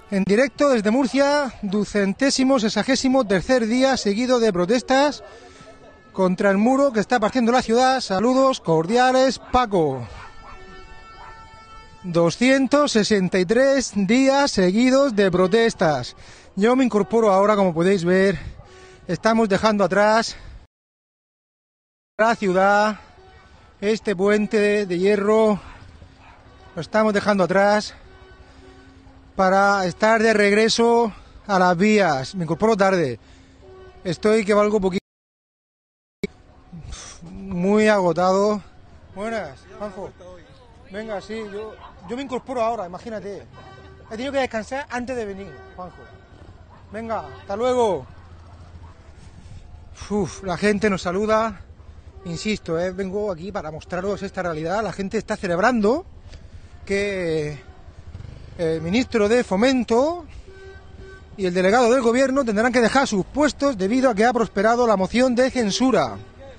En directo desde Murcia, 263º día seguido de protestas contra el muro que está partiendo la ciudad. Saludos cordiales, Paco. 263 días seguidos de protestas. Yo me incorporo ahora, como podéis ver. Estamos dejando atrás la ciudad, este puente de hierro, lo estamos dejando atrás para estar de regreso a las vías. Me incorporo tarde. Estoy que valgo poquito. Muy agotado. Buenas, Juanjo. Venga, sí, yo me incorporo ahora, imagínate. He tenido que descansar antes de venir, Juanjo. Venga, hasta luego. La gente nos saluda. Insisto, vengo aquí para mostraros esta realidad. La gente está celebrando que el ministro de Fomento y el delegado del gobierno tendrán que dejar sus puestos debido a que ha prosperado la moción de censura.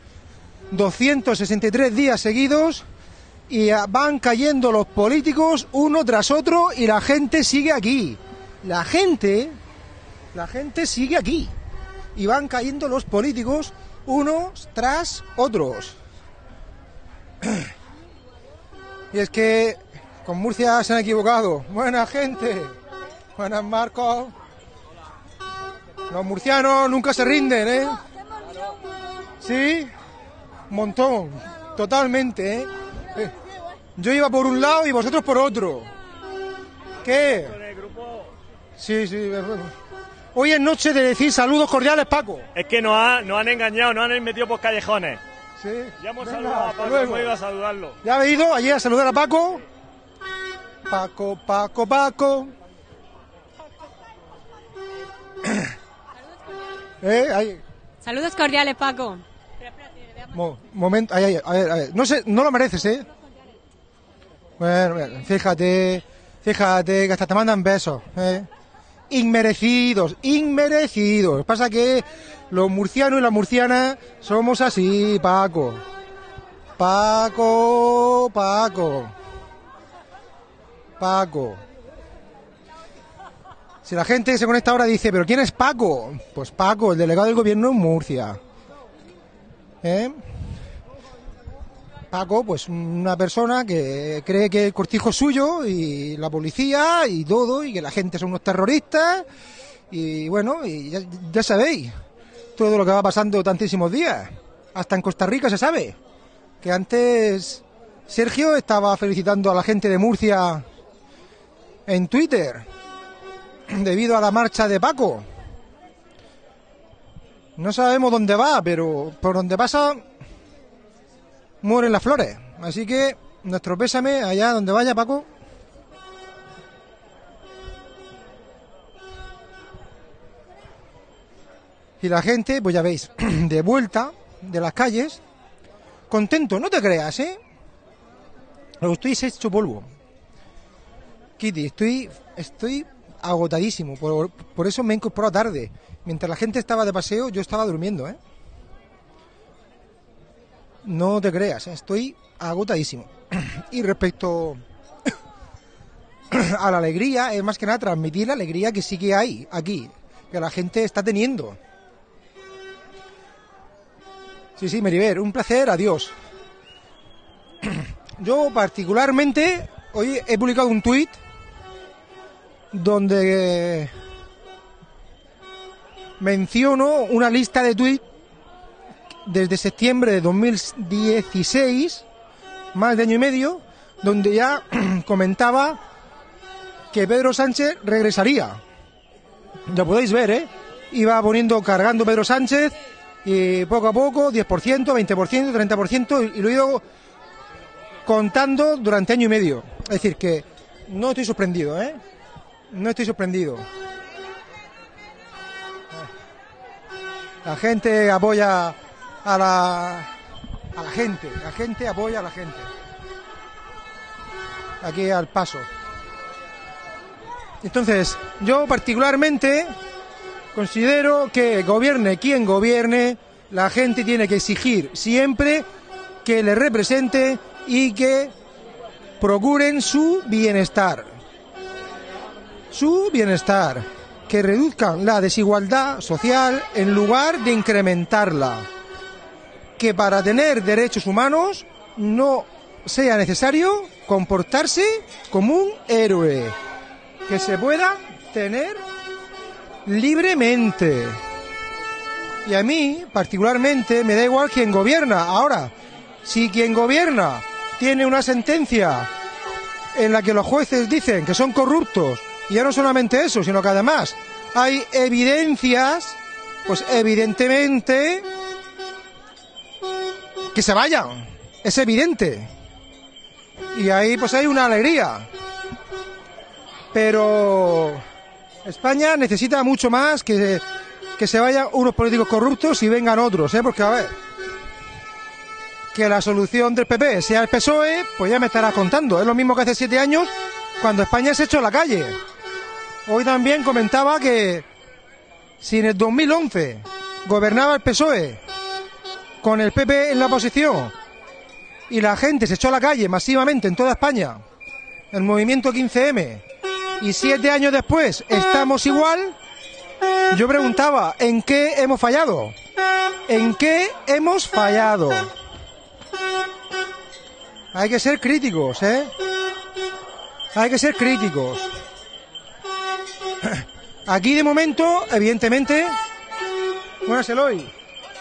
263 días seguidos y van cayendo los políticos uno tras otro y la gente sigue aquí. La gente sigue aquí y van cayendo los políticos unos tras otros. Y es que con Murcia se han equivocado. Buena gente. Buenas, Marcos. Los murcianos nunca se rinden, ¿eh? Sí, un montón. Totalmente, ¿eh? Yo iba por un lado y vosotros por otro. ¿Qué? Sí. Hoy es noche de decir saludos cordiales, Paco. Es que nos han engañado, nos han metido por callejones. Sí. Ya hemos saludado a Paco, hemos ido a saludarlo. ¿Ya habéis ido allí a saludar a Paco? Paco. Ahí. Saludos cordiales, Paco. Momento, a ver. No sé, no lo mereces, ¿eh? Bueno, fíjate que hasta te mandan besos, ¿eh? Inmerecidos. Pasa que los murcianos y las murcianas somos así, Paco. Si la gente se conecta ahora dice, ¿pero quién es Paco? Pues Paco, el delegado del gobierno en Murcia. Paco, pues una persona que cree que el cortijo es suyo y la policía y todo, y que la gente son unos terroristas, y bueno, y ya sabéis todo lo que va pasando tantísimos días. Hasta en Costa Rica se sabe que antes Sergio estaba felicitando a la gente de Murcia en Twitter debido a la marcha de Paco. No sabemos dónde va, pero por donde pasa mueren las flores. Así que nuestro pésame allá donde vaya, Paco. Y la gente, pues ya veis, de vuelta de las calles, contento, no te creas, ¿eh? Lo estoy hecho polvo. Kitty, estoy agotadísimo, por eso me he incorporado tarde. Mientras la gente estaba de paseo, yo estaba durmiendo, ¿eh? No te creas, estoy agotadísimo. Y respecto a la alegría, es más que nada transmitir la alegría que sí que hay aquí, que la gente está teniendo. Sí, Meriver, un placer, adiós. Yo particularmente, hoy he publicado un tuit donde menciono una lista de tuits desde septiembre de 2016, más de año y medio, donde ya comentaba que Pedro Sánchez regresaría. Ya podéis ver, ¿eh? Iba cargando Pedro Sánchez y poco a poco, 10%, 20%, 30%, y lo he ido contando durante año y medio. Es decir, que no estoy sorprendido, ¿eh? No estoy sorprendido. La gente apoya a la gente. La gente apoya a la gente. Aquí al paso. Entonces, yo particularmente considero que gobierne quien gobierne, la gente tiene que exigir siempre que le represente y que procuren su bienestar. su bienestar, que reduzcan la desigualdad social en lugar de incrementarla, que para tener derechos humanos no sea necesario comportarse como un héroe, que se pueda tener libremente. Y a mí, particularmente, me da igual quién gobierna. Ahora, si quien gobierna tiene una sentencia en la que los jueces dicen que son corruptos, y ya no solamente eso, sino que además hay evidencias, pues evidentemente que se vayan, es evidente. Y ahí pues hay una alegría. Pero España necesita mucho más que se vayan unos políticos corruptos y vengan otros, porque a ver, que la solución del PP sea el PSOE, pues ya me estarás contando. Es lo mismo que hace 7 años cuando España se echó a la calle. Hoy también comentaba que si en el 2011 gobernaba el PSOE con el PP en la oposición y la gente se echó a la calle masivamente en toda España, el movimiento 15M, y 7 años después estamos igual, yo preguntaba, ¿en qué hemos fallado? ¿En qué hemos fallado? Hay que ser críticos, Hay que ser críticos. Aquí de momento, evidentemente, buenas Eloy.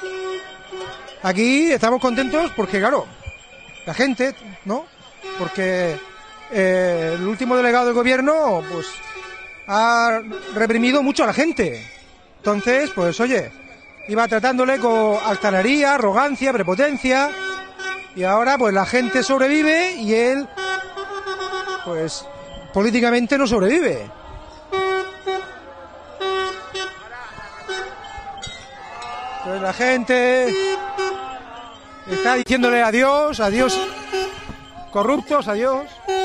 Aquí estamos contentos porque, claro, la gente, ¿no? Porque el último delegado del gobierno, pues, ha reprimido mucho a la gente. Entonces, pues, oye, iba tratándole con altanería, arrogancia, prepotencia, y ahora, pues, la gente sobrevive y él, pues, políticamente no sobrevive. Entonces la gente está diciéndole adiós, adiós, corruptos, adiós.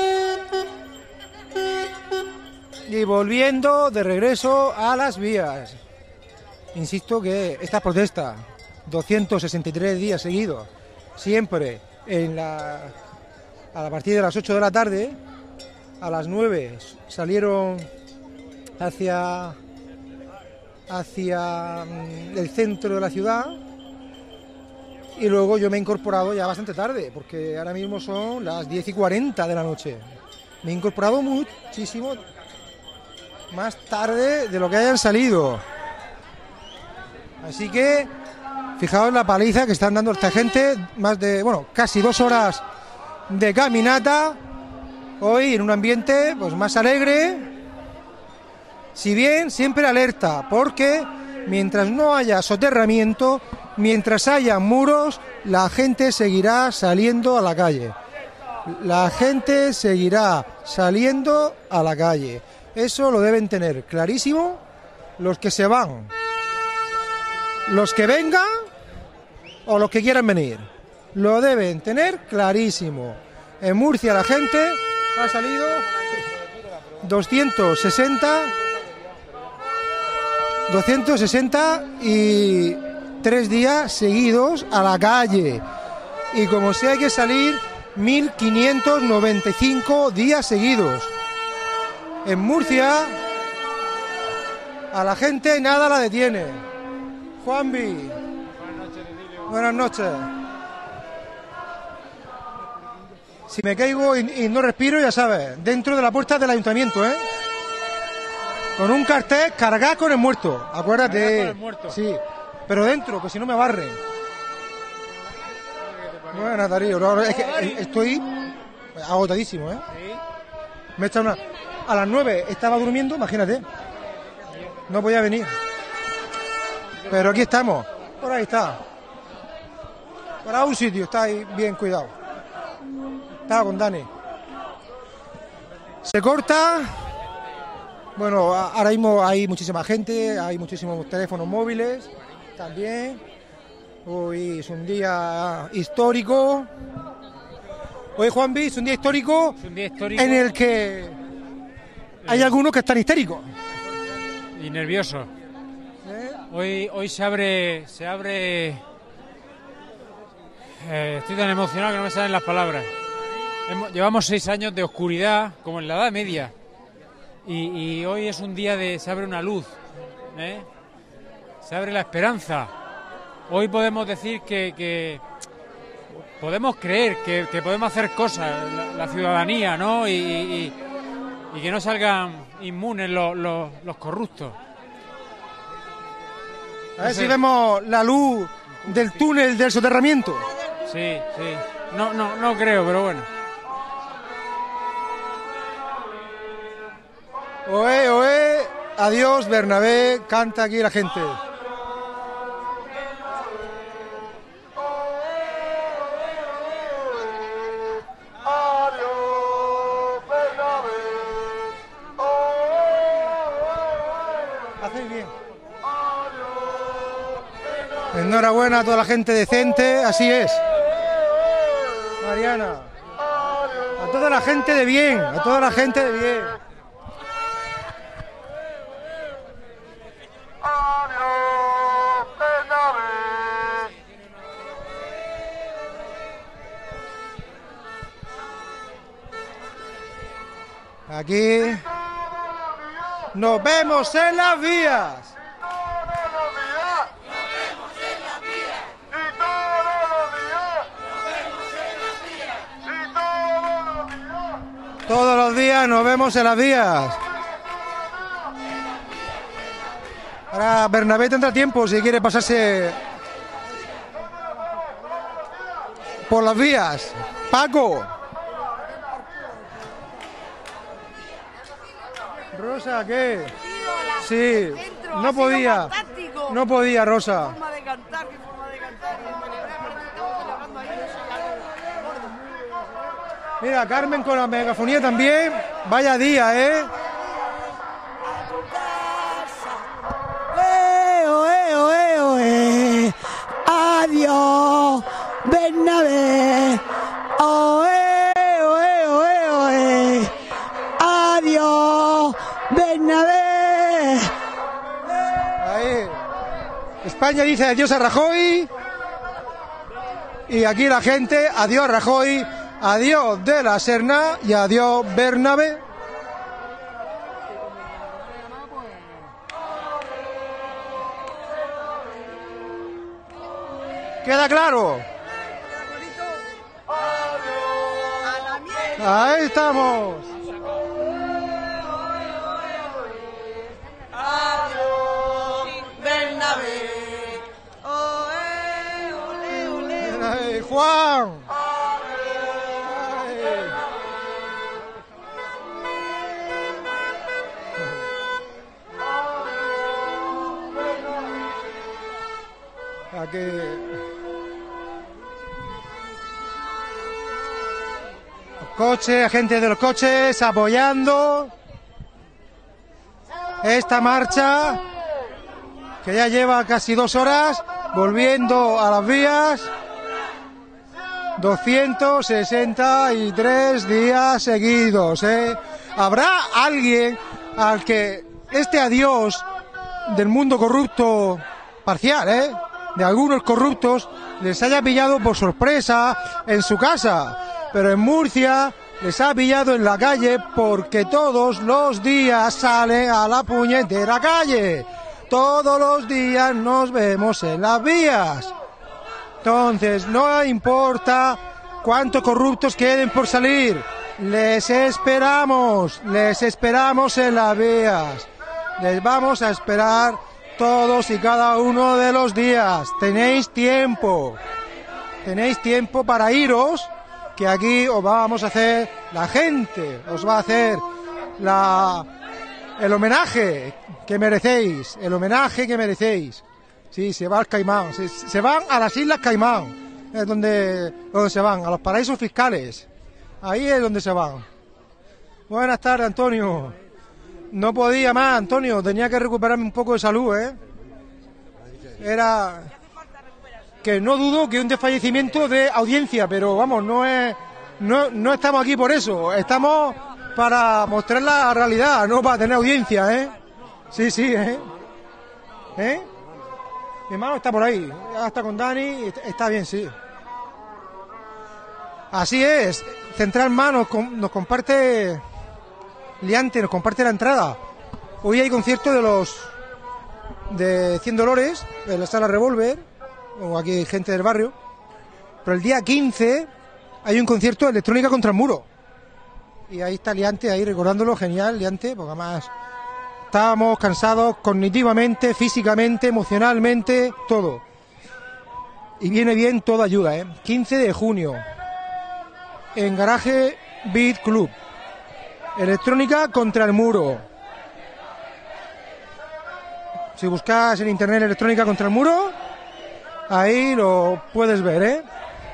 Y volviendo de regreso a las vías. Insisto que esta protesta, 263 días seguidos, siempre a partir de las 8 de la tarde, a las 9 salieron hacia el centro de la ciudad, y luego yo me he incorporado ya bastante tarde, porque ahora mismo son las 10:40 de la noche. Me he incorporado muchísimo más tarde de lo que hayan salido. Así que fijaos la paliza que están dando esta gente, casi 2 horas de caminata, hoy en un ambiente pues más alegre. Si bien siempre alerta, porque mientras no haya soterramiento, mientras haya muros, la gente seguirá saliendo a la calle. La gente seguirá saliendo a la calle. Eso lo deben tener clarísimo los que se van, los que vengan o los que quieran venir. Lo deben tener clarísimo. En Murcia la gente ha salido 263 días seguidos a la calle, y como si hay que salir 1595 días seguidos. En Murcia a la gente nada la detiene. Juanvi, buenas noches. Si me caigo y no respiro, ya sabes, dentro de la puerta del ayuntamiento, con un cartel, cargad con el muerto, acuérdate. Con el muerto. Sí, pero dentro, que si no me barren. Bueno, Darío, no, es que estoy agotadísimo, Sí. Me he echado a las 9 estaba durmiendo, imagínate. No podía venir. Pero aquí estamos. Por ahí está. Para un sitio, está ahí bien cuidado. Estaba con Dani. Se corta. Bueno, ahora mismo hay muchísima gente, hay muchísimos teléfonos móviles también. Hoy es un día histórico. Hoy, Juanvi, es un día histórico, en el que hay algunos que están histéricos. Y nerviosos. Hoy se abre. Estoy tan emocionado que no me salen las palabras. Llevamos 6 años de oscuridad, como en la Edad Media. y hoy es un día se abre una luz, ¿eh? Se abre la esperanza. Hoy podemos decir que podemos creer que podemos hacer cosas, la ciudadanía, ¿no? Y que no salgan inmunes los corruptos. A ver si vemos la luz del túnel del soterramiento. Sí. No creo, pero bueno. Oe, oe, adiós Bernabé, canta aquí la gente. Hacéis bien. Enhorabuena a toda la gente decente, así es. Mariana. A toda la gente de bien, a toda la gente de bien. Aquí nos vemos en las vías. Todos los días nos vemos en las vías. Ahora Bernabé tendrá tiempo si quiere pasarse por las vías. Paco. Rosa, ¿qué? Sí, no podía. No podía, Rosa. Forma de cantar, qué forma de cantar. Mira, Carmen con la megafonía también. Vaya día, ¿eh? Adiós, Bernabé. Adiós, Bernabé. Ahí. España dice adiós a Rajoy. Y aquí la gente, adiós Rajoy, adiós de la Serna y adiós Bernabé. ¿Queda claro? Ahí estamos. Ay, Juan. Aquí. Los coches, gente de los coches apoyando esta marcha que ya lleva casi 2 horas volviendo a las vías. 263 días seguidos, ¿eh? ¿Habrá alguien al que este adiós del mundo corrupto parcial, de algunos corruptos, les haya pillado por sorpresa en su casa? Pero en Murcia les ha pillado en la calle porque todos los días salen a la puñetera calle. Todos los días nos vemos en las vías. Entonces, no importa cuántos corruptos queden por salir, les esperamos en las vías. Les vamos a esperar todos y cada uno de los días. Tenéis tiempo para iros, que aquí os vamos a hacer, la gente os va a hacer el homenaje que merecéis, Sí, se va al Caimán, se van a las Islas Caimán, es donde se van, a los paraísos fiscales, ahí es donde se van. Buenas tardes, Antonio. No podía más, Antonio, tenía que recuperarme un poco de salud, Era que no dudo que un desfallecimiento de audiencia, pero vamos, no estamos aquí por eso, estamos para mostrar la realidad, no para tener audiencia, Sí, Mi hermano está por ahí, ya está con Dani, está bien, sí. Así es, Central Más nos comparte Liante nos comparte la entrada. Hoy hay concierto de 100 Dolores en la Sala Revolver, o aquí hay gente del barrio. Pero el día 15 hay un concierto de electrónica contra el muro. Y ahí está Liante, ahí recordándolo, genial, Liante, porque además estábamos cansados cognitivamente, físicamente, emocionalmente, todo. Y viene bien toda ayuda, 15 de junio, en Garaje Beat Club. Electrónica contra el muro. Si buscas en internet electrónica contra el muro, ahí lo puedes ver,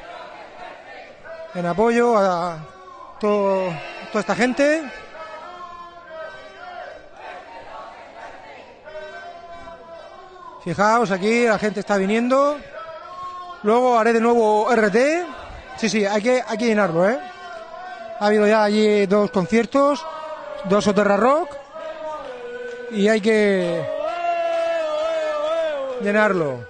en apoyo a toda esta gente. Fijaos, aquí la gente está viniendo. Luego haré de nuevo RT. Sí, hay que llenarlo, Ha habido ya allí 2 conciertos, 2 Soterra Rock, y hay que llenarlo.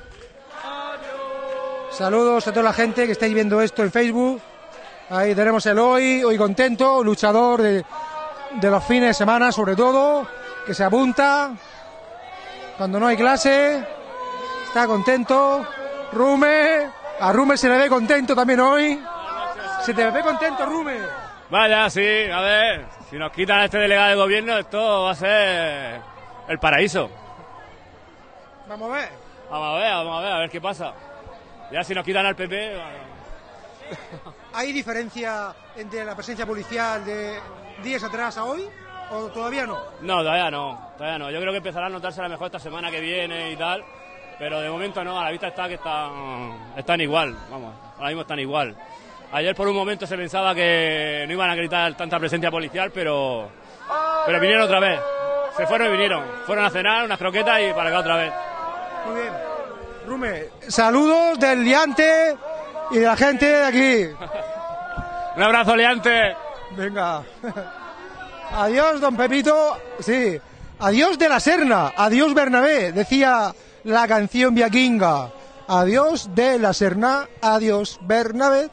Saludos a toda la gente que estáis viendo esto en Facebook. Ahí tenemos el hoy contento, luchador de los fines de semana, sobre todo, que se apunta cuando no hay clase, está contento. Rume, a Rume se le ve contento también hoy. Se te ve contento, Rume. Vaya, sí, a ver, si nos quitan a este delegado de gobierno, esto va a ser el paraíso. Vamos a ver. Vamos a ver qué pasa. Ya si nos quitan al PP... Bueno. ¿Hay diferencia entre la presencia policial de días atrás a hoy? ¿O todavía no? No, todavía no. Yo creo que empezará a notarse a lo mejor esta semana que viene y tal, pero de momento no, a la vista está que están igual, vamos, ahora mismo están igual. Ayer por un momento se pensaba que no iban a gritar tanta presencia policial, pero vinieron otra vez. Se fueron y vinieron. Fueron a cenar unas croquetas y para acá otra vez. Muy bien. Rume, saludos del Liante y de la gente de aquí. Un abrazo, Liante. Venga. Adiós, don Pepito. Sí. Adiós de la Serna. Adiós, Bernabé. Decía la canción viaquinga. Adiós de la Serna. Adiós, Bernabé.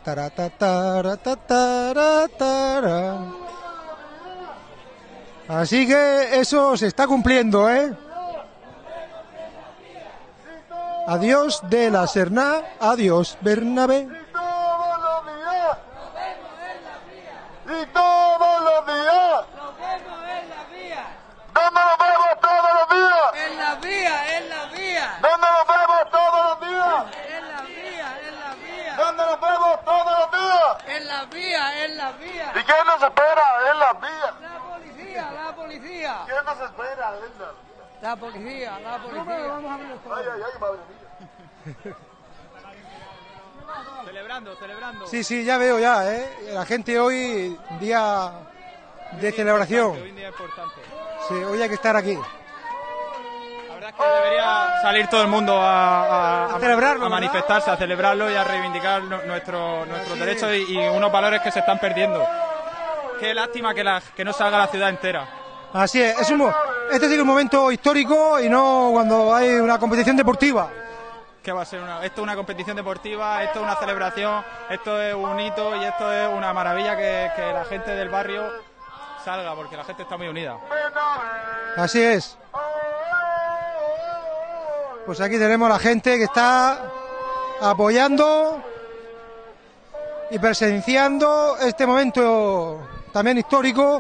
Taratataratataratara. Así que eso se está cumpliendo, Adiós de la Serna. Adiós, Bernabé. Y todos los días. Nos vemos en la vía. ¿Dónde nos vemos todos los días? En la vía. ¿Dónde nos vemos todos los días? En la vía. ¿Dónde nos vemos todos los días? En la vía. ¿Y quién nos espera en las vías? La policía. ¿Quién nos espera en las vías? La policía. Ay, madre mía. Celebrando. Sí, ya veo ya, La gente hoy, día de celebración. Hoy un día importante. Sí, hoy hay que estar aquí. La verdad es que debería salir todo el mundo a celebrarlo, a manifestarse, a celebrarlo y a reivindicar nuestros derechos y unos valores que se están perdiendo. Qué lástima que no salga la ciudad entera. Así es, este sí que es un momento histórico y no cuando hay una competición deportiva. Que va a ser esto es una competición deportiva, esto es una celebración, esto es un hito y esto es una maravilla que la gente del barrio salga, porque la gente está muy unida. Así es. Pues aquí tenemos a la gente que está apoyando y presenciando este momento también histórico,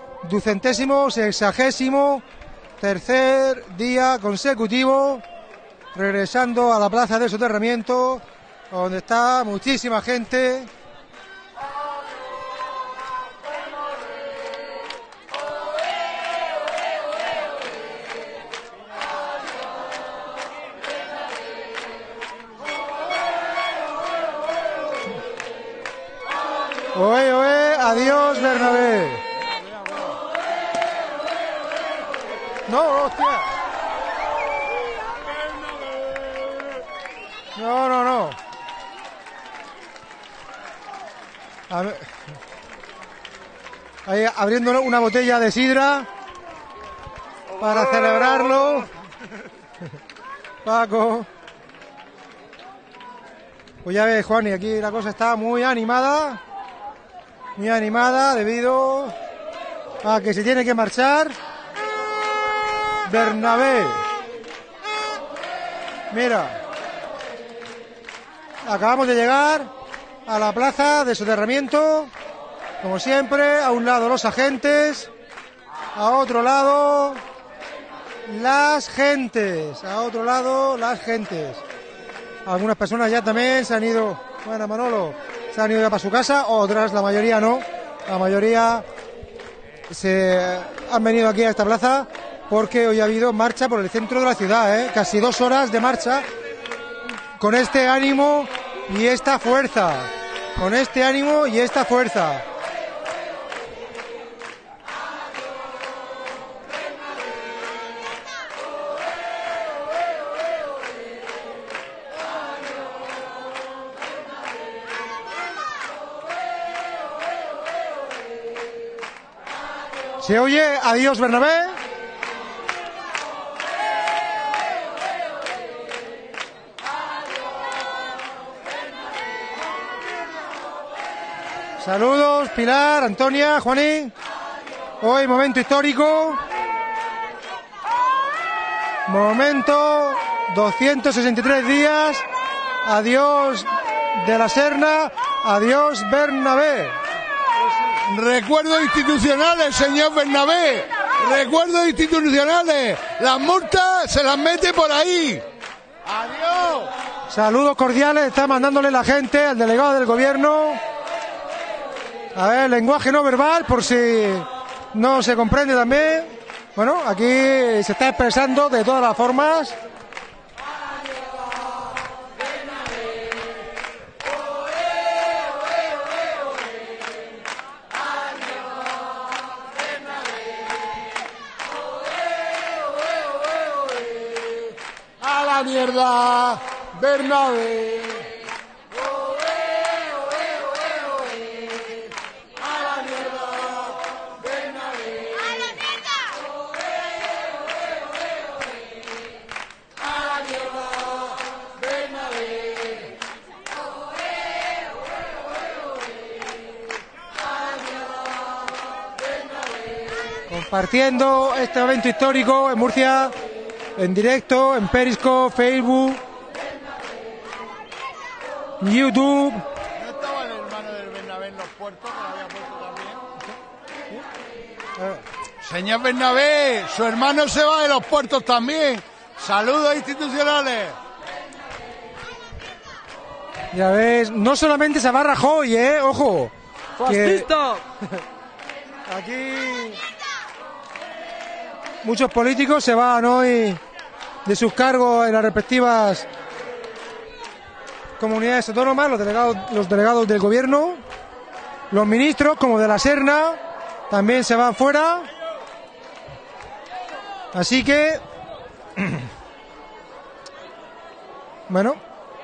263º día consecutivo, regresando a la plaza de soterramiento, donde está muchísima gente. Oe, adiós, Bernabé. No, hostia. No. A ver. Ahí abriendo una botella de sidra para celebrarlo. Paco. Pues ya ves, Juan, y aquí la cosa está muy animada debido que se tiene que marchar. Bernabé. Mira. Acabamos de llegar a la plaza de soterramiento. Como siempre, a un lado los agentes, a otro lado las gentes, a otro lado las gentes. Algunas personas ya también se han ido, bueno, Manolo, se han ido ya para su casa, otras, la mayoría no. La mayoría se han venido aquí a esta plaza porque hoy ha habido marcha por el centro de la ciudad, casi 2 horas de marcha con este ánimo y esta fuerza, con este ánimo y esta fuerza. ¿Se oye? Adiós, Bernabé. Saludos, Pilar, Antonia, Juanín. Hoy momento histórico. Momento 263 días. Adiós de la Serna. Adiós, Bernabé. Recuerdos institucionales, señor Bernabé. Recuerdos institucionales. Las multas se las mete por ahí. Adiós. Saludos cordiales. Está mandándole la gente al delegado del gobierno. A ver, lenguaje no verbal, por si no se comprende también. Bueno, aquí se está expresando de todas las formas. A la mierda, Bernabé. Compartiendo este evento histórico en Murcia, en directo, en Periscope, Facebook, YouTube. ¿No estaba el hermano del Bernabé en los puertos, que lo había puesto también? Señor Bernabé, su hermano se va de los puertos también. Saludos institucionales. Ya ves, no solamente se va Rajoy, ojo. ¡Fascista! Aquí muchos políticos se van hoy de sus cargos en las respectivas comunidades autónomas, los delegados del gobierno, los ministros, como de la Serna, también se van fuera. Así que, bueno,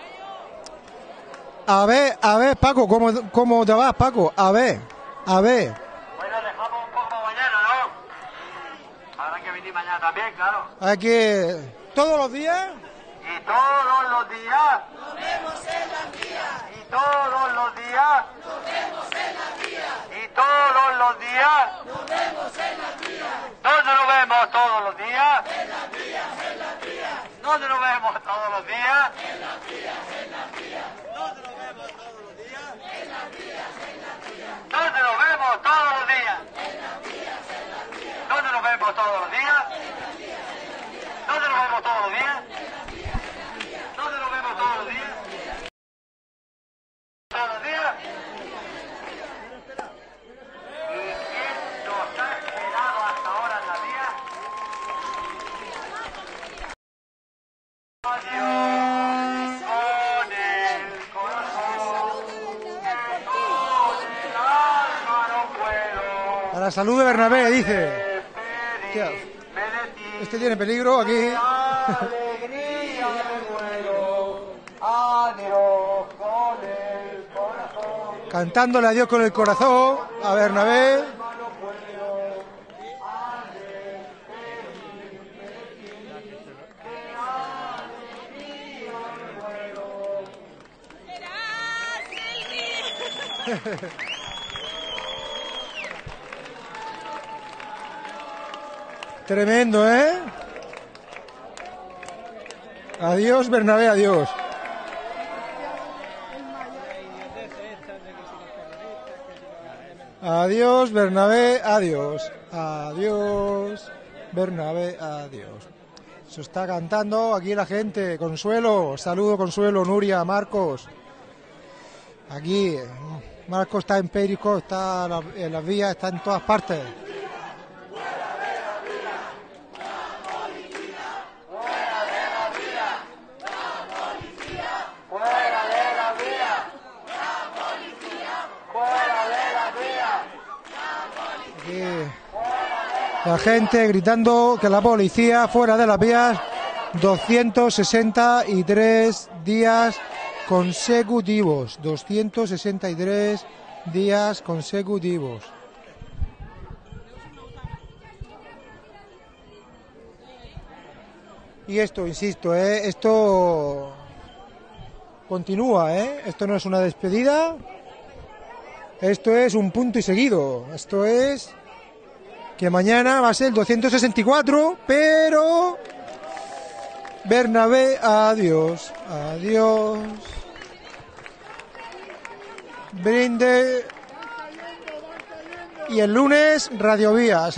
a ver, Paco, ¿cómo te vas, Paco? A ver. Bueno, dejamos un poco mañana, ¿no? Habrá que venir mañana también, claro. Hay que, todos los días. Y todos los días. Nos vemos en las vías. Y todos los días. Nos vemos en las vías. Y todos los días. Nos vemos en las vías. ¿Dónde nos vemos todos los días? En las vías, en las vías. ¿Dónde nos vemos todos los días? En las vías, en las vías. ¿Dónde nos vemos todos los días? En las vías, en las vías. ¿Dónde nos vemos todos los días? En las vías, en las vías. ¿Dónde nos vemos todos los días? En las vías, en las vías. ¿Dónde nos vemos todos los días? ¿Dónde nos vemos todos los días? ¿Todos los días? ¿Y quién nos ha esperado hasta ahora en la vía? Adiós con el corazón, que con el alma no puedo. A la salud de Bernabé, dice. Hostia, Me de ti. este tiene peligro aquí. Alegría me muero, adiós con el corazón. Cantándole adiós con el corazón a Bernabé. Tremendo, ¿eh? Adiós, Bernabé, adiós. Adiós, Bernabé, adiós. Adiós, Bernabé, adiós. Se está cantando aquí la gente. Consuelo, saludo Consuelo, Nuria, Marcos. Aquí, Marcos está en Perico, está en las vías, está en todas partes. La gente gritando que la policía fuera de las vías. 263 días consecutivos. 263 días consecutivos. Y esto, insisto, esto continúa, esto no es una despedida. Esto es un punto y seguido. Esto es que mañana va a ser el 264, pero Bernabé, adiós, adiós. Brinde. Y el lunes, radiovías,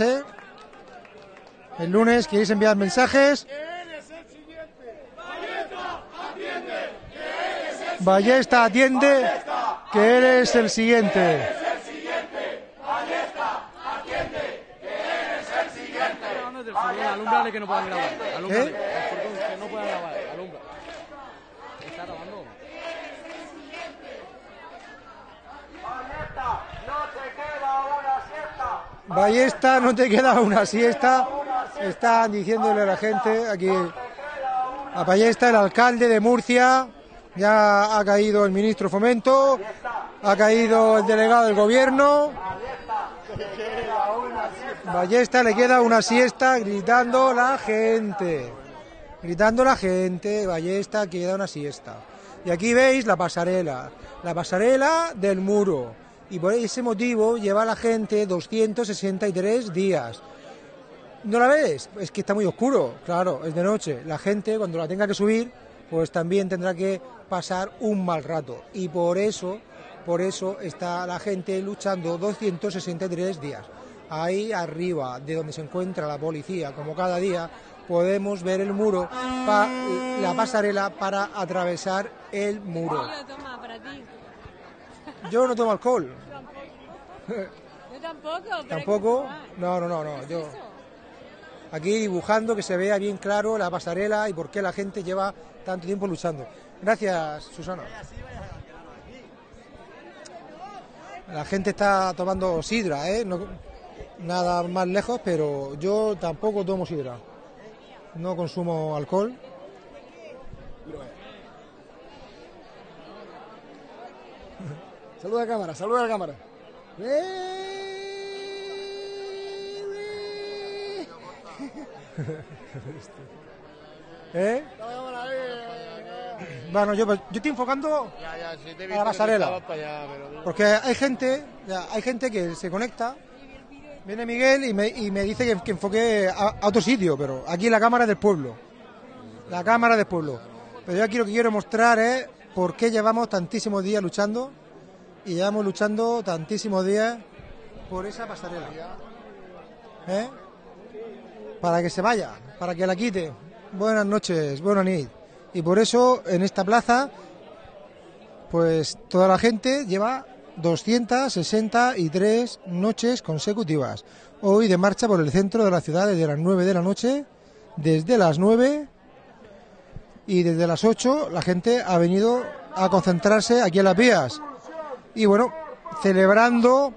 El lunes, ¿queréis enviar mensajes? Ballesta, atiende, que eres el siguiente. Alumbrale que no puedan grabar. Alumbrale. Que no puedan grabar. Alumbra. Está grabando. Ballesta, no te queda una siesta. Están diciéndole a la gente aquí a Ballesta, el alcalde de Murcia. Ya ha caído el ministro de Fomento. Ha caído el delegado del gobierno. Ballesta le queda una siesta, gritando la gente. Gritando la gente, Ballesta queda una siesta. Y aquí veis la pasarela del muro. Y por ese motivo lleva a la gente 263 días. ¿No la ves? Es que está muy oscuro, claro, es de noche. La gente cuando la tenga que subir, pues también tendrá que pasar un mal rato. Y por eso está la gente luchando 263 días. Ahí arriba, de donde se encuentra la policía, como cada día, podemos ver el muro, la pasarela para atravesar el muro. Yo no tomo alcohol. Yo tampoco. ¿Tampoco? No. Yo aquí dibujando que se vea bien claro la pasarela y por qué la gente lleva tanto tiempo luchando. Gracias, Susana. La gente está tomando sidra, nada más lejos, pero yo tampoco tomo sidra. No consumo alcohol. Saluda a la cámara. Bueno, yo estoy enfocando a la pasarela. Porque hay gente que se conecta. Viene Miguel y me dice que enfoque a otro sitio, pero aquí la cámara del pueblo. La cámara del pueblo. Pero yo aquí lo que quiero mostrar es por qué llevamos tantísimos días luchando. Y llevamos luchando tantísimos días por esa pasarela. Para que se vaya, para que la quite. Buenas noches, buenas noches. Y por eso en esta plaza, pues toda la gente lleva 263 noches consecutivas. Hoy de marcha por el centro de la ciudad desde las 9 de la noche, desde las 9 y desde las 8 la gente ha venido a concentrarse aquí en las vías. Y bueno, celebrando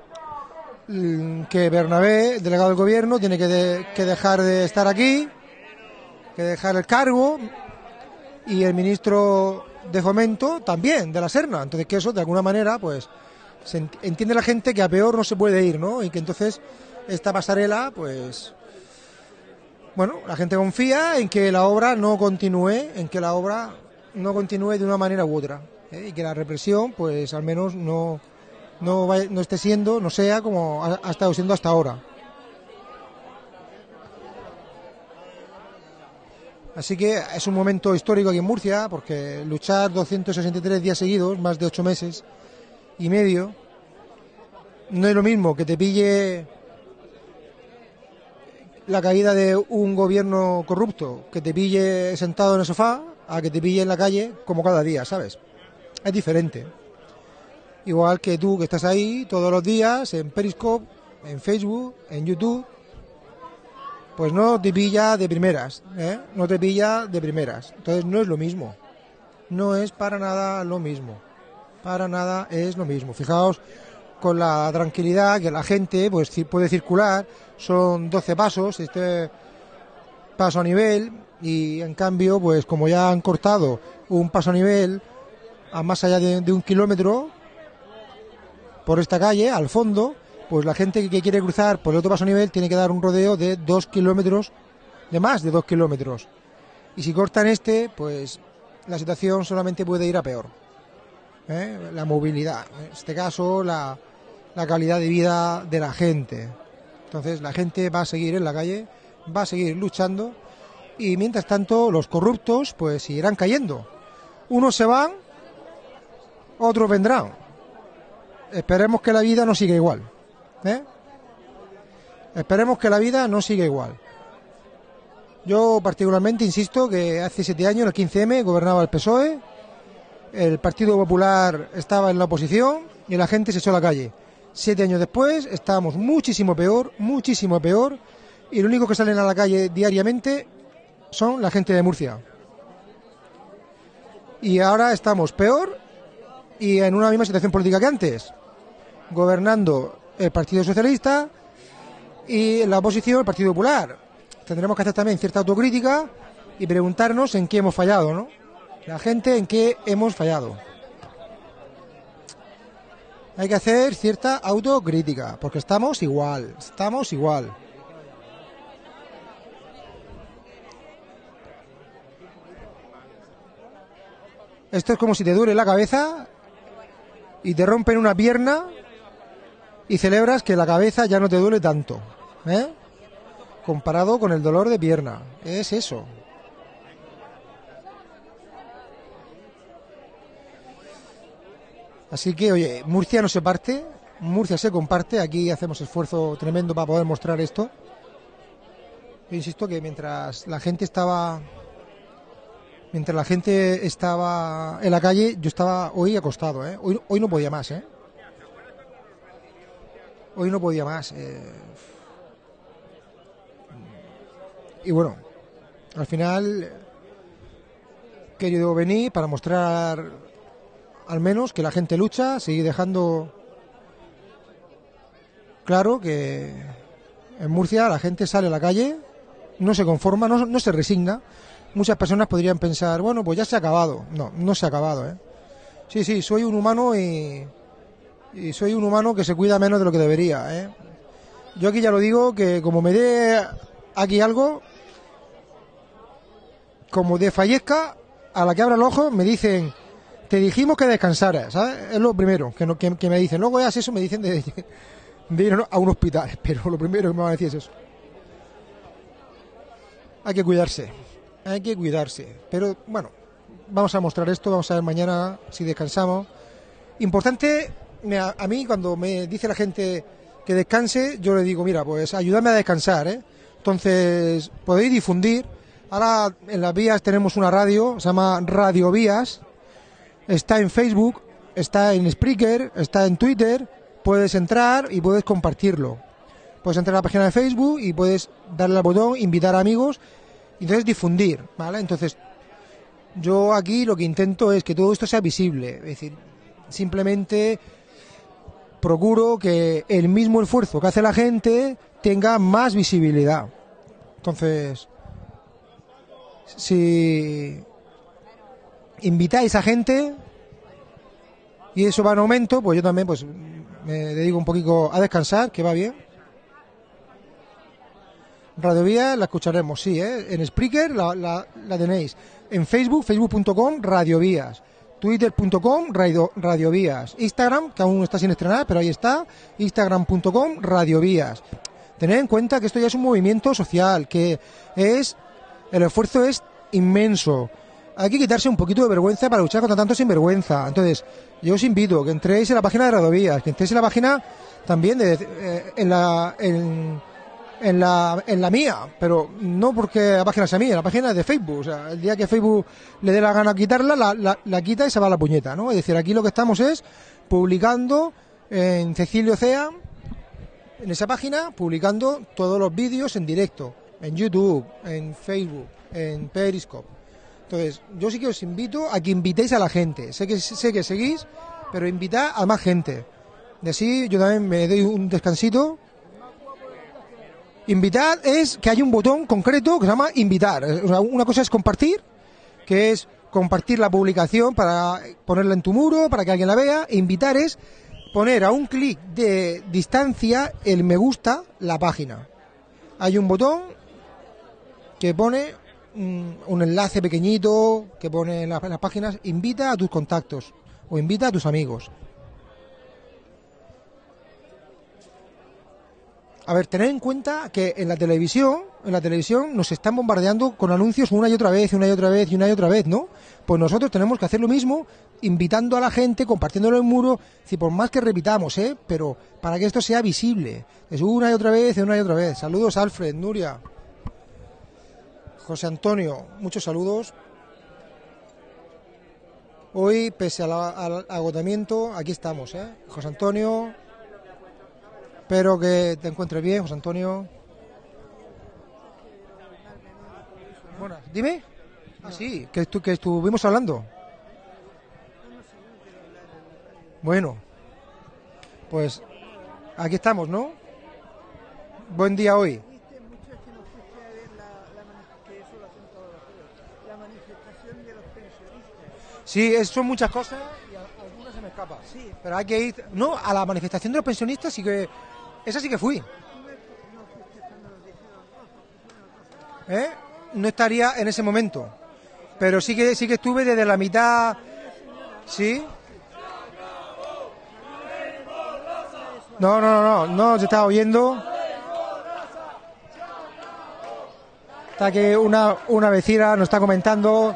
que Bernabé, delegado del gobierno, tiene que dejar de estar aquí, que dejar el cargo, y el ministro de Fomento también, de la Serna. Entonces que eso, de alguna manera, pues se entiende la gente que a peor no se puede ir, ¿no? Y que entonces esta pasarela, pues bueno, la gente confía en que la obra no continúe, de una manera u otra, y que la represión, pues al menos no esté siendo, no sea como ha estado siendo hasta ahora. Así que es un momento histórico aquí en Murcia, porque luchar 263 días seguidos, más de 8 meses y medio, no es lo mismo que te pille la caída de un gobierno corrupto, que te pille sentado en el sofá, a que te pille en la calle como cada día, ¿sabes? Es diferente. Igual que tú que estás ahí todos los días en Periscope, en Facebook, en YouTube, pues no te pilla de primeras, ¿eh? No te pilla de primeras. Entonces no es lo mismo. No es para nada lo mismo. Para nada es lo mismo. Fijaos con la tranquilidad que la gente pues puede circular. Son 12 pasos, este paso a nivel, y en cambio, pues como ya han cortado un paso a nivel a más allá de 1 kilómetro por esta calle, al fondo, pues la gente que quiere cruzar por el otro paso a nivel tiene que dar un rodeo de 2 kilómetros, de más de 2 kilómetros. Y si cortan este, pues la situación solamente puede ir a peor. La movilidad, en este caso la calidad de vida de la gente. Entonces la gente va a seguir en la calle, va a seguir luchando, y mientras tanto los corruptos pues seguirán cayendo. Unos se van, otros vendrán. Esperemos que la vida no siga igual. Esperemos que la vida no siga igual. Yo particularmente insisto que hace 7 años, el 15M, gobernaba el PSOE, el Partido Popular estaba en la oposición y la gente se echó a la calle. 7 años después estamos muchísimo peor, y lo único que salen a la calle diariamente son la gente de Murcia. Y ahora estamos peor y en una misma situación política que antes, gobernando el Partido Socialista y en la oposición el Partido Popular. Tendremos que hacer también cierta autocrítica y preguntarnos en qué hemos fallado, ¿no? La gente en qué hemos fallado. Hay que hacer cierta autocrítica, porque estamos igual. Esto es como si te duele la cabeza y te rompen una pierna y celebras que la cabeza ya no te duele tanto, comparado con el dolor de pierna. Es eso. Así que, oye, Murcia no se parte, Murcia se comparte. Aquí hacemos esfuerzo tremendo para poder mostrar esto. Yo insisto que mientras la gente estaba en la calle, yo estaba hoy acostado, Hoy no podía más, Hoy no podía más. Y bueno, al final he querido venir para mostrar al menos que la gente lucha, seguir dejando claro que en Murcia la gente sale a la calle, no se conforma, no se resigna. Muchas personas podrían pensar, bueno, pues ya se ha acabado. No se ha acabado, Sí, soy un humano y soy un humano que se cuida menos de lo que debería, Yo aquí ya lo digo, que como me dé aquí algo, como desfallezca, a la que abra el ojo me dicen: te dijimos que descansaras, ¿sabes? Es lo primero que me dicen. Luego ya eso me dicen de ir a un hospital, pero lo primero que me van a decir es eso. Hay que cuidarse. Pero bueno, vamos a mostrar esto, vamos a ver mañana si descansamos. Importante, a mí cuando me dice la gente que descanse, yo le digo, mira, pues ayúdame a descansar, Entonces, podéis difundir. Ahora en las vías tenemos una radio, se llama Radio Vías. Está en Facebook, está en Spreaker, está en Twitter. Puedes entrar y puedes compartirlo. Puedes entrar a la página de Facebook y puedes darle al botón, invitar a amigos, y entonces difundir, ¿vale? Entonces, yo aquí lo que intento es que todo esto sea visible. Es decir, simplemente procuro que el mismo esfuerzo que hace la gente tenga más visibilidad. Entonces, si invitáis a gente y eso va en aumento, pues yo también pues me dedico un poquito a descansar, que va bien. Radio Vías la escucharemos, sí, en Spreaker la tenéis, en Facebook, facebook.com Radio Vías, twitter.com Radio Vías, Instagram, que aún está sin estrenar, pero ahí está, instagram.com Radio Vías. Tened en cuenta que esto ya es un movimiento social, que es, el esfuerzo es inmenso. Hay que quitarse un poquito de vergüenza para luchar contra tanto sinvergüenza. Entonces, yo os invito que entréis en la página de Radiovías, que entréis en la página también en la mía, pero no porque la página sea mía, la página es de Facebook. O sea, el día que Facebook le dé la gana quitarla, la quita y se va a la puñeta, ¿no? Es decir, aquí lo que estamos es publicando en Cecilio Cea, en esa página, publicando todos los vídeos en directo, en YouTube, en Facebook, en Periscope. Entonces, yo sí que os invito a que invitéis a la gente. Sé que seguís, pero invitad a más gente. Y así yo también me doy un descansito. Invitar es que hay un botón concreto que se llama invitar. O sea, una cosa es compartir, que es compartir la publicación para ponerla en tu muro, para que alguien la vea. E invitar es poner a un clic de distancia el me gusta, la página. Hay un botón que pone un enlace pequeñito que pone en las páginas, invita a tus contactos o invita a tus amigos. A ver, tened en cuenta que en la televisión nos están bombardeando con anuncios una y otra vez, ¿no? Pues nosotros tenemos que hacer lo mismo, invitando a la gente, compartiéndolo en el muro, si por más que repitamos, pero para que esto sea visible. Es una y otra vez. Saludos, Alfred, Nuria, José Antonio, muchos saludos. Hoy, pese al agotamiento, aquí estamos, José Antonio. Espero que te encuentres bien, José Antonio. Bueno, dime. Ah, sí, que estuvimos hablando. Bueno, pues aquí estamos, ¿no? Buen día hoy. Sí, son muchas cosas y algunas se me escapan. Sí. Pero hay que ir... No, a la manifestación de los pensionistas sí que... Esa sí que fui. No estaría en ese momento. Pero sí que estuve desde la mitad... ¿Sí? No, se estaba oyendo. Está que una vecina nos está comentando...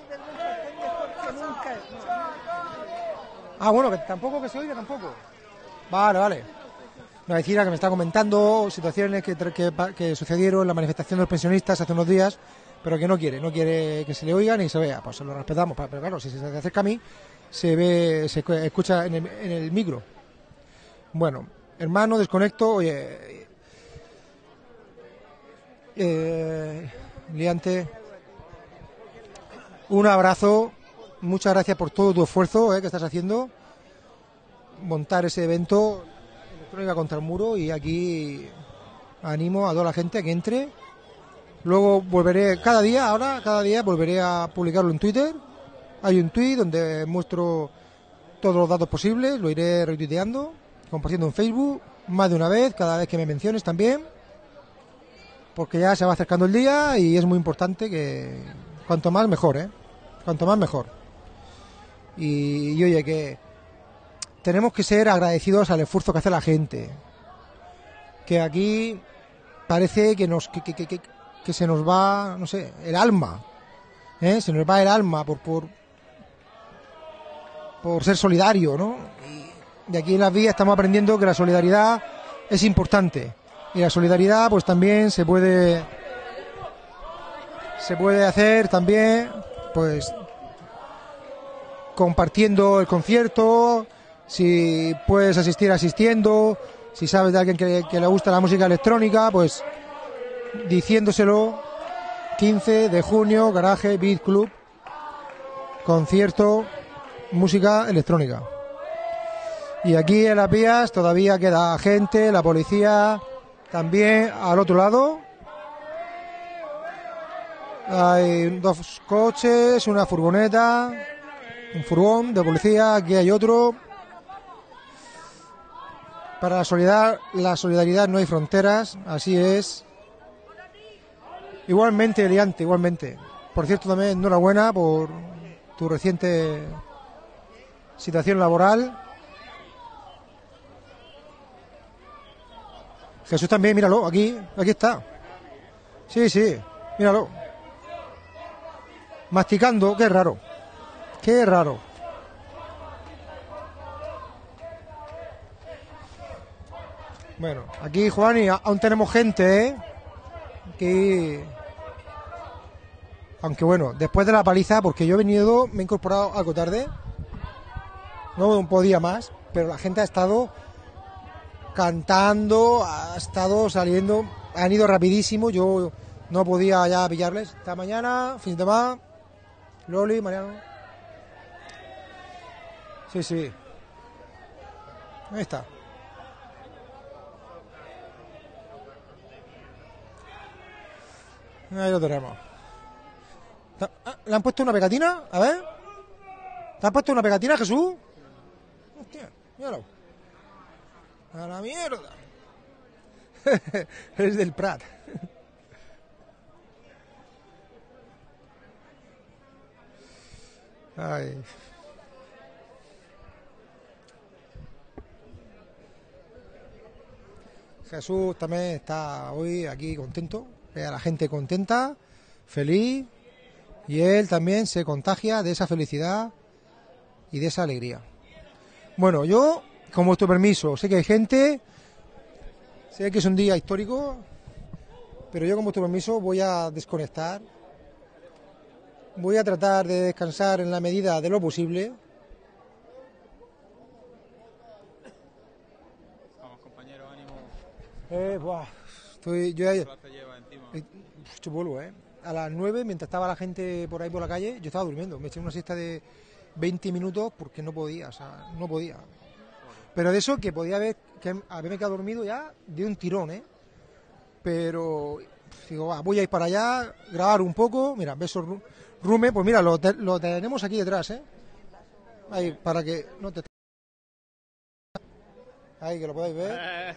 Ah, bueno, que tampoco que se oiga tampoco. Vale. Una vecina que me está comentando situaciones que sucedieron en la manifestación de los pensionistas hace unos días, pero que no quiere que se le oiga ni se vea. Pues se lo respetamos, pero claro, si se acerca a mí, se escucha en el micro. Bueno, hermano, desconecto. Oye, Liante, un abrazo. Muchas gracias por todo tu esfuerzo que estás haciendo, montar ese evento Electrónica contra el Muro, y aquí animo a toda la gente a que entre. Luego volveré cada día volveré a publicarlo en Twitter. Hay un tweet donde muestro todos los datos posibles, lo iré retuiteando, compartiendo en Facebook más de una vez, cada vez que me menciones también, porque ya se va acercando el día y es muy importante que cuanto más mejor, cuanto más mejor. Y oye, que tenemos que ser agradecidos al esfuerzo que hace la gente, que aquí parece que se nos va, no sé, el alma, se nos va el alma por ser solidario, ¿no? Y aquí en las vías estamos aprendiendo que la solidaridad es importante, y la solidaridad pues también se puede hacer también pues compartiendo el concierto, si puedes asistir asistiendo, si sabes de alguien que le gusta la música electrónica, pues diciéndoselo. 15 de junio, Garaje Beat Club, concierto, música electrónica. Y aquí en las vías todavía queda gente, la policía también al otro lado. Hay 2 coches, una furgoneta, un furgón de policía, aquí hay otro. Para la solidaridad no hay fronteras, así es. Igualmente, Eliante, igualmente. Por cierto, también enhorabuena por tu reciente situación laboral. Jesús también, míralo, aquí está. Sí, míralo. masticando, qué raro. Qué raro. Bueno, aquí, Juan, y aún tenemos gente, ¿eh? Aquí... Aunque bueno, después de la paliza, porque yo he venido, me he incorporado algo tarde, no podía más, pero la gente ha estado cantando, ha estado saliendo, han ido rapidísimo, yo no podía ya pillarles. Esta mañana, fin de semana, Loli, Mariano. Sí, sí. Ahí está. Ahí lo tenemos. ¿Le han puesto una pegatina? A ver. ¿Te han puesto una pegatina, Jesús? Hostia, míralo. A la mierda. Es del Prat. Ay. Jesús también está hoy aquí contento, ve a la gente contenta, feliz, y él también se contagia de esa felicidad y de esa alegría. Bueno, yo, con vuestro permiso, sé que hay gente, sé que es un día histórico, pero yo con vuestro permiso voy a desconectar, voy a tratar de descansar en la medida de lo posible. Vamos, compañero, ánimo. Buah, estoy yo ya, mucho polvo, A las 9, mientras estaba la gente por ahí por la calle, yo estaba durmiendo. Me eché una siesta de 20 minutos porque no podía, o sea, no podía. Pero de eso que podía haberme quedado dormido ya de un tirón, Pero digo, voy a ir para allá, grabar un poco. Mira, besos Rume, pues mira, lo tenemos aquí detrás, Ahí, para que no te... Ahí, que lo podáis ver.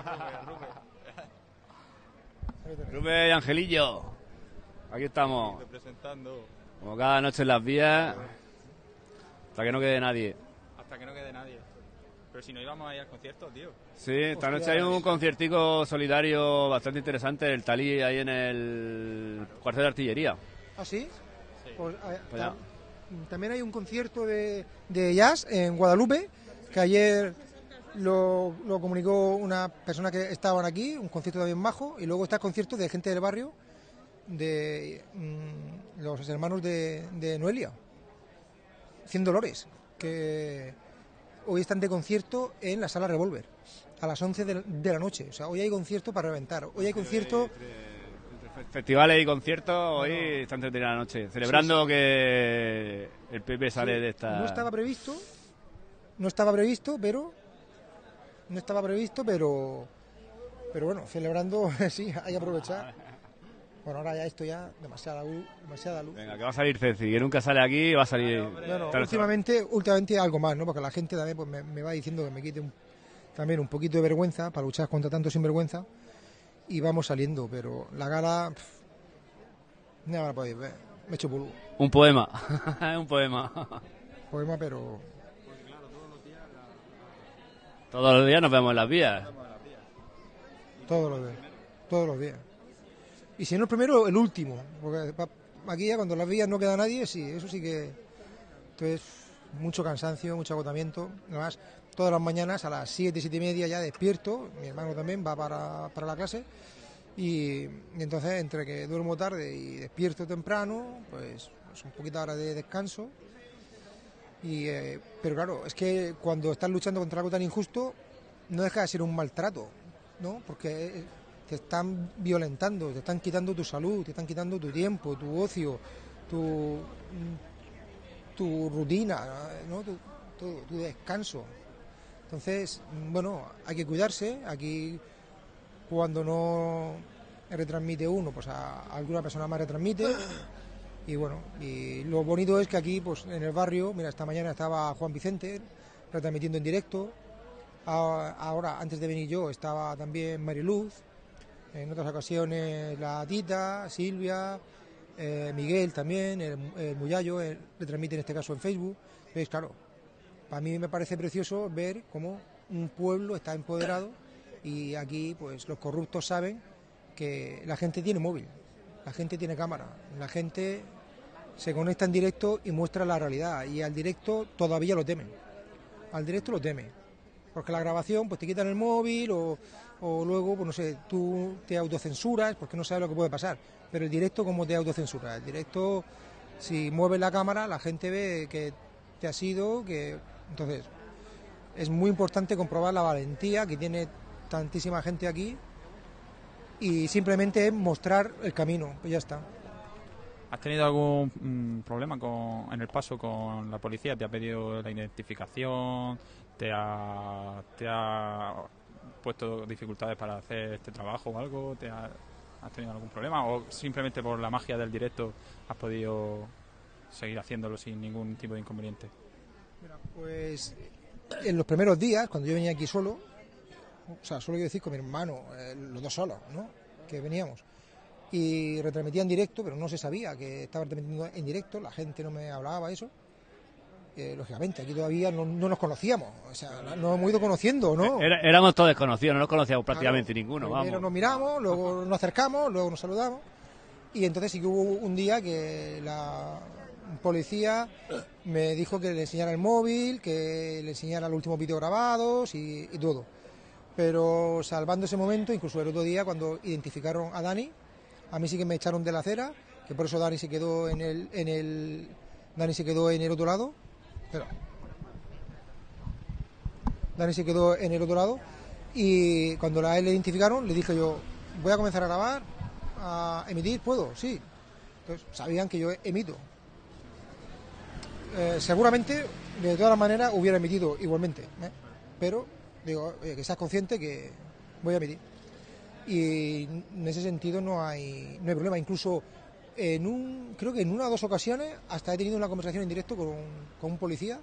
Rume y Angelillo. Aquí estamos. Representando. Como cada noche en las vías. Hasta que no quede nadie. Hasta que no quede nadie. Pero si no íbamos a ir al concierto, tío. Sí, esta noche hay un conciertico solidario bastante interesante, el Talí, ahí en el cuartel de artillería. ¿Ah, sí? Sí. Pues, Pues ya. también hay un concierto de jazz en Guadalupe, que ayer lo comunicó una persona que estaban aquí, un concierto también majo, y luego está el concierto de gente del barrio, de los hermanos de Noelia, 100 Dolores, que hoy están de concierto en la Sala Revolver, a las 11 de la noche. O sea, hoy hay concierto para reventar. Hoy hay concierto... Entre festivales y conciertos, hoy está entretenida la noche, celebrando que el PP sale de esta... No estaba previsto, pero bueno, celebrando, sí, hay que aprovechar. Bueno, ahora ya esto ya, demasiada luz. Venga, que va a salir Ceci, que nunca sale aquí, va a salir... Bueno, últimamente algo más, ¿no? Porque la gente también pues, me va diciendo que me quite también un poquito de vergüenza para luchar contra tanto sinvergüenza, y vamos saliendo, pero la gala, ya la podéis ver, me echo polvo. Un poema, un poema. Poema, pero... Todos los días nos vemos en las vías. Todos los días. Y si no el primero, el último. Porque aquí ya cuando en las vías no queda nadie, sí, eso sí que... Entonces, mucho cansancio, mucho agotamiento. Además, todas las mañanas a las 7, 7 y media ya despierto. Mi hermano también va para la clase. Y entonces, entre que duermo tarde y despierto temprano, pues un poquito de hora de descanso. Pero claro, es que cuando estás luchando contra algo tan injusto, no deja de ser un maltrato, ¿no? Porque te están violentando, te están quitando tu salud, te están quitando tu tiempo, tu ocio, tu rutina, ¿no? Tu descanso. Entonces, bueno, hay que cuidarse. Aquí, cuando no retransmite uno, pues a alguna persona más retransmite. Y bueno, y lo bonito es que aquí, pues en el barrio, mira, esta mañana estaba Juan Vicente retransmitiendo en directo. Ahora, antes de venir yo, estaba también Mariluz. En otras ocasiones la Tita, Silvia, Miguel también, el Muyallo, retransmite en este caso en Facebook. ¿Veis? Claro, para mí me parece precioso ver cómo un pueblo está empoderado, y aquí pues los corruptos saben que la gente tiene móvil, la gente tiene cámara, la gente se conecta en directo y muestra la realidad, y al directo todavía lo temen. Al directo lo temen, porque la grabación pues te quitan el móvil o luego, pues no sé, tú te autocensuras porque no sabes lo que puede pasar, pero el directo, ¿cómo te autocensuras? El directo, si mueves la cámara, la gente ve que te has ido, que entonces es muy importante comprobar la valentía que tiene tantísima gente aquí, y simplemente es mostrar el camino, pues ya está. ¿Has tenido algún problema en el paso con la policía? ¿Te ha pedido la identificación? ¿Te ha puesto dificultades para hacer este trabajo o algo? ¿Has tenido algún problema? ¿O simplemente por la magia del directo has podido seguir haciéndolo sin ningún tipo de inconveniente? Mira, pues en los primeros días, cuando yo venía aquí solo, o sea, solo quiero decir con mi hermano, los dos solos, ¿no?, que veníamos, y retransmitía en directo, pero no se sabía que estaba retransmitiendo en directo, la gente no me hablaba eso. Lógicamente, aquí todavía no nos conocíamos, o sea, nos hemos ido conociendo, ¿no? Éramos todos desconocidos, no nos conocíamos prácticamente Claro, ninguno, primero vamos. nos miramos, luego nos acercamos, luego nos saludamos, y entonces sí que hubo un día que la policía me dijo que le enseñara el móvil, que le enseñara los últimos vídeos grabados y todo. Pero salvando ese momento, incluso el otro día cuando identificaron a Dani, a mí sí que me echaron de la acera, que por eso Dani se quedó en el otro lado. Espera. Dani se quedó en el otro lado, y cuando a él le identificaron, le dije yo, voy a comenzar a grabar, a emitir, ¿puedo? Sí. Entonces sabían que yo emito. Seguramente, de todas maneras, hubiera emitido igualmente, pero digo, que seas consciente que voy a emitir. Y en ese sentido no hay problema. Incluso creo que en una o dos ocasiones hasta he tenido una conversación en directo con un policía,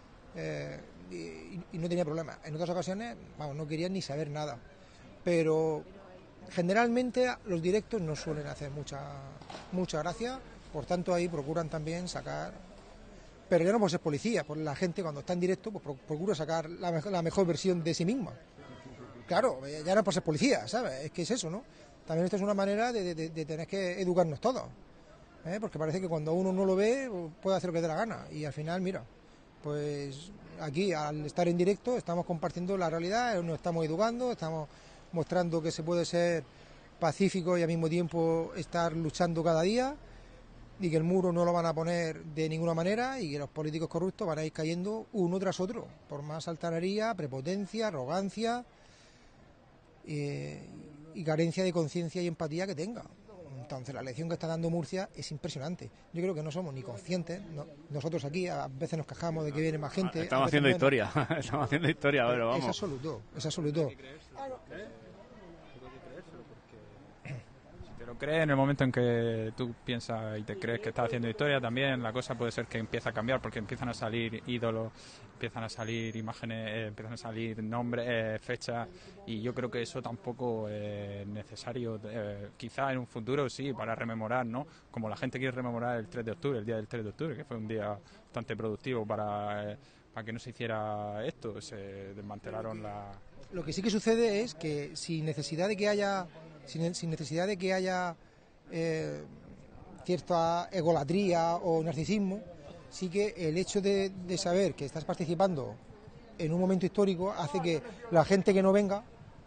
y no tenía problema. En otras ocasiones, vamos, no querían ni saber nada. Pero generalmente los directos no suelen hacer mucha gracia, por tanto ahí procuran también sacar, pero ya no por ser policía, por la gente cuando está en directo pues procura sacar la mejor versión de sí misma. Claro, ya no por ser policía, ¿sabes? Es que es eso, ¿no? También esto es una manera de tener que educarnos todos, porque parece que cuando uno no lo ve puede hacer lo que dé la gana, y al final, mira, pues aquí al estar en directo estamos compartiendo la realidad, nos estamos educando, estamos mostrando que se puede ser pacífico y al mismo tiempo estar luchando cada día, y que el muro no lo van a poner de ninguna manera, y que los políticos corruptos van a ir cayendo uno tras otro, por más altanería, prepotencia, arrogancia y carencia de conciencia y empatía que tenga. Entonces la lección que está dando Murcia es impresionante. Yo creo que no somos ni conscientes, nosotros aquí a veces nos quejamos de que viene más gente. Estamos haciendo historia, estamos haciendo historia, pero vamos. Es absoluto. Pero crees en el momento en que tú piensas y te crees que estás haciendo historia, también la cosa puede ser que empiece a cambiar, porque empiezan a salir ídolos, empiezan a salir imágenes, empiezan a salir nombres, fechas, y yo creo que eso tampoco es necesario. Quizá en un futuro sí, para rememorar, ¿no? Como la gente quiere rememorar el 3 de octubre, el día del 3 de octubre, que fue un día bastante productivo para que no se hiciera esto, se desmantelaron la... Lo que sí que sucede es que sin necesidad de que haya cierta egolatría o narcisismo, sí que el hecho de saber que estás participando en un momento histórico hace que la gente que no venga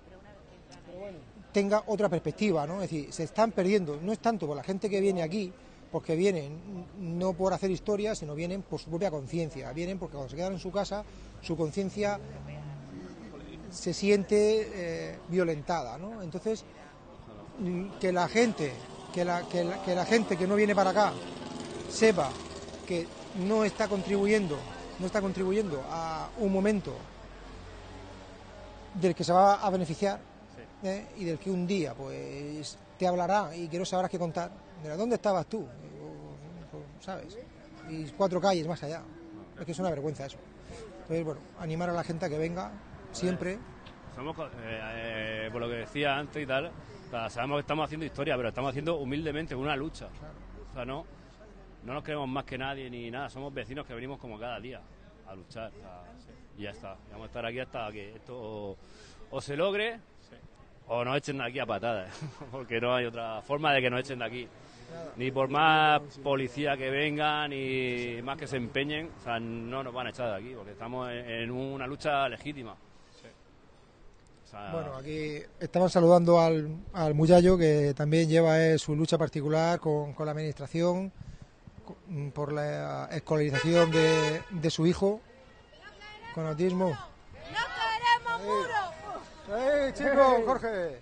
tenga otra perspectiva, ¿no? Es decir, se están perdiendo, no es tanto por la gente que viene aquí, porque vienen no por hacer historia, sino vienen por su propia conciencia, vienen porque cuando se quedan en su casa, su conciencia se siente violentada, ¿no? Entonces, que la gente que no viene para acá sepa que no está contribuyendo a un momento del que se va a beneficiar, y del que un día pues te hablará y que no sabrás qué contar. Mira, ¿dónde estabas tú? ¿Sabes? Y 4 calles más allá. Es que es una vergüenza eso. Entonces, bueno, animar a la gente a que venga siempre. Somos, por lo que decía antes y tal, o sea, sabemos que estamos haciendo historia, pero estamos haciendo humildemente una lucha. Claro. O sea, no nos creemos más que nadie ni nada, somos vecinos que venimos como cada día a luchar. O sea, y ya está, vamos a estar aquí hasta que esto o se logre o nos echen de aquí a patadas, porque no hay otra forma de que nos echen de aquí. Ni por más policía que vengan, ni más que se empeñen, o sea, no nos van a echar de aquí, porque estamos en una lucha legítima. O sea, Bueno, aquí estaban saludando al Muyallo, que también lleva su lucha particular con la administración por la escolarización de su hijo con autismo. ¡No queremos muros! Chicos! ¡Jorge!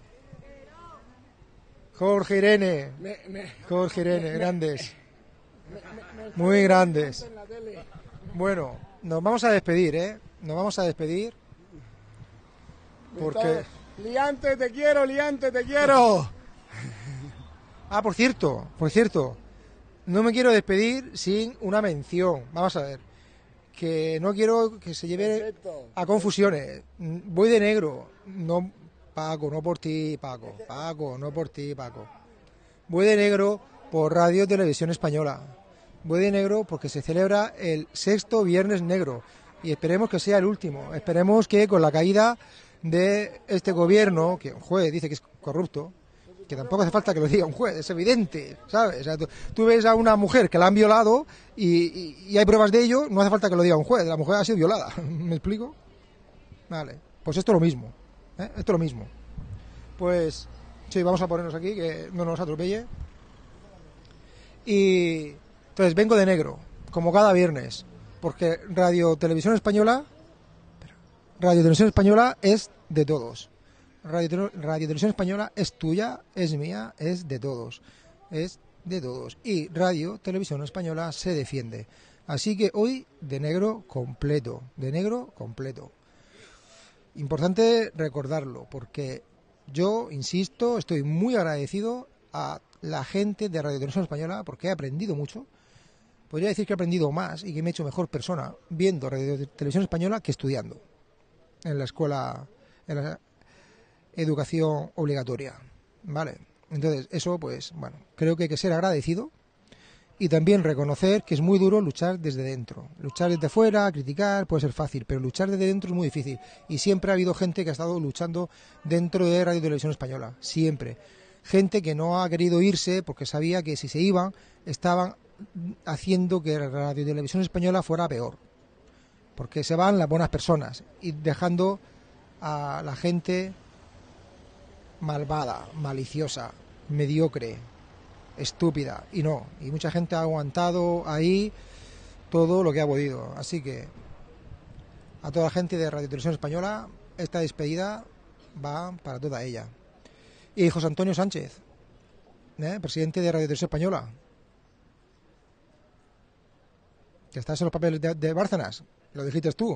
Jorge Irene, grandes, muy grandes. Bueno, nos vamos a despedir, ¿eh? Nos vamos a despedir. Porque... Liante, te quiero, Liante, te quiero. Ah, por cierto, no me quiero despedir sin una mención. Vamos a ver, que no quiero que se lleve a confusiones. Voy de negro, no... Paco, no por ti, Paco. Paco, no por ti, Paco. Voy de negro por Radio Televisión Española. Voy de negro porque se celebra el 6º Viernes Negro. Y esperemos que sea el último. Esperemos que con la caída de este gobierno, que un juez dice que es corrupto, que tampoco hace falta que lo diga un juez, es evidente, ¿sabes? O sea, tú ves a una mujer que la han violado y hay pruebas de ello, no hace falta que lo diga un juez. La mujer ha sido violada. ¿Me explico? Vale, pues esto es lo mismo. Esto es lo mismo. Pues sí, vamos a ponernos aquí, que no nos atropelle. Y entonces vengo de negro, como cada viernes, porque Radio Televisión Española es de todos. Radio Televisión Española es tuya, es mía, es de todos. Es de todos. Y Radio Televisión Española se defiende. Así que hoy de negro completo. Importante recordarlo, porque yo, insisto, estoy muy agradecido a la gente de Radio Televisión Española porque he aprendido mucho. Podría decir que he aprendido más y que me he hecho mejor persona viendo Radio Televisión Española que estudiando en la escuela, en la educación obligatoria. ¿Vale? Entonces, eso, pues, bueno, creo que hay que ser agradecido. Y también reconocer que es muy duro luchar desde dentro. Luchar desde fuera, criticar, puede ser fácil, pero luchar desde dentro es muy difícil. Y siempre ha habido gente que ha estado luchando dentro de Radio Televisión Española. Siempre. Gente que no ha querido irse porque sabía que si se iban, estaban haciendo que Radio Televisión Española fuera peor. Porque se van las buenas personas y dejando a la gente malvada, maliciosa, mediocre, estúpida, y no, y mucha gente ha aguantado ahí todo lo que ha podido. Así que a toda la gente de Radio Televisión Española, esta despedida va para toda ella. Y José Antonio Sánchez, presidente de Radio Televisión Española, que estás en los papeles de Bárcenas, lo dijiste tú.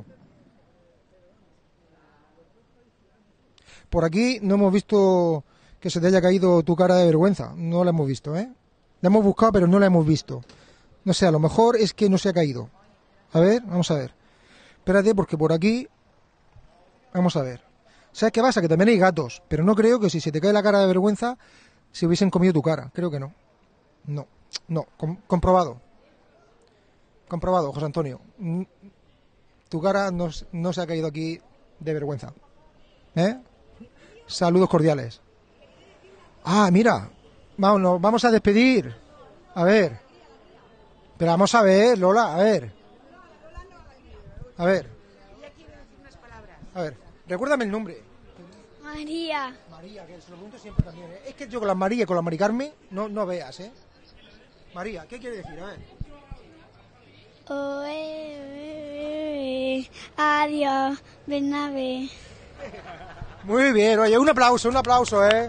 Por aquí no hemos visto que se te haya caído tu cara de vergüenza. No la hemos visto, ¿eh? La hemos buscado, pero no la hemos visto. No sé, a lo mejor es que no se ha caído. A ver, vamos a ver. Espérate, porque por aquí... Vamos a ver. ¿Sabes qué pasa? Que también hay gatos, pero no creo que si se te cae la cara de vergüenza se hubiesen comido tu cara. Creo que no. No. Comprobado. Comprobado, José Antonio. Tu cara no se ha caído aquí de vergüenza. Saludos cordiales. Ah, mira, vamos a despedir. A ver. Pero vamos a ver, Lola, a ver. A ver, recuérdame el nombre. María. María, que se lo pregunto siempre también, ¿eh? Es que yo con la María y con la Mari Carmen no veas, ¿eh? María, ¿qué quiere decir? A ver. Adiós, Bernabé. Muy bien, oye, un aplauso, ¿eh?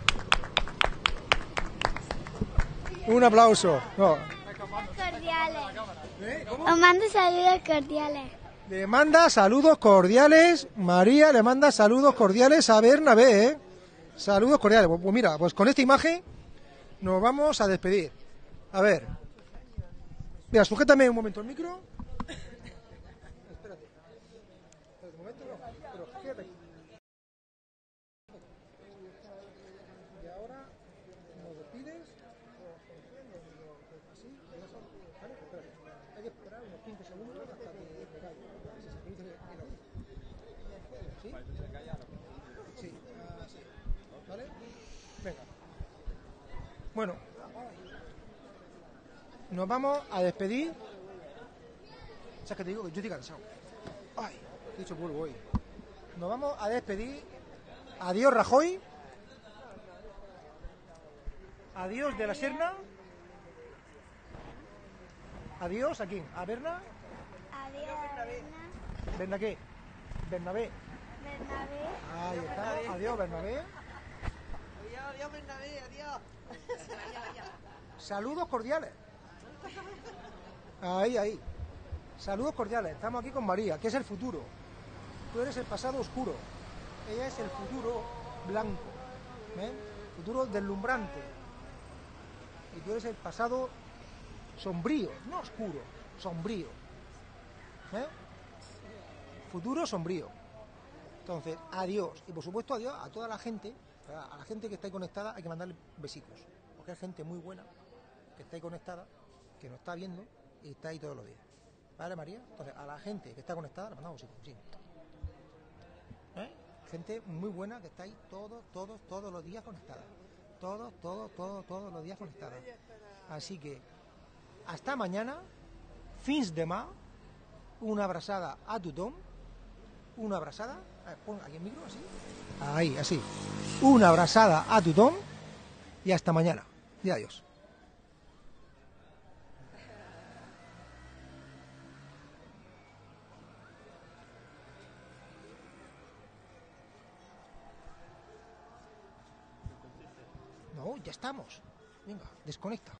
Un aplauso. No. Cordiales. Os mando saludos cordiales. Le manda saludos cordiales, María le manda saludos cordiales a Bernabé, ¿eh? Saludos cordiales. Pues mira, pues con esta imagen nos vamos a despedir. A ver. Mira, sujétame un momento el micro. Espérate un momento, no, pero quédate aquí. Y ahora nos despides. Así, ¿vale? Espérate. Hay que esperar unos 15 segundos hasta que te caiga. Si se produce el audio. ¿Sí? Sí, así. ¿Vale? Venga. Bueno. nos vamos a despedir. ¿Sabes qué te digo? Que yo estoy cansado. Ay, he dicho polvo hoy. Nos vamos a despedir. Adiós, Rajoy. Adiós de la Serna. Adiós, ¿a quién? ¿A Berna? Adiós, Berna. ¿Berna qué? Bernabé. Bernabé. Ahí está. Adiós, Bernabé. Adiós, Bernabé, adiós. Saludos cordiales. Ahí. Saludos cordiales. Estamos aquí con María, que es el futuro. Tú eres el pasado oscuro. Ella es el futuro blanco. ¿Ven? Futuro deslumbrante. Y tú eres el pasado sombrío, no oscuro, sombrío. Futuro sombrío. Entonces, adiós. Y por supuesto, adiós a toda la gente, a la gente que está ahí conectada, hay que mandarle besitos. Porque hay gente muy buena que está ahí conectada, que nos está viendo y está ahí todos los días. ¿Vale, María? Entonces, a la gente que está conectada, le mandamos besitos. Sí. Gente muy buena que está ahí todos los días conectada. Todos los días conectada. Así que, hasta mañana, fins demà, una abrazada a tothom, una abrazada, pon aquí el micro, así, ahí, así, una abrazada a tothom y hasta mañana. Y adiós. No, ya estamos. Venga, desconecta.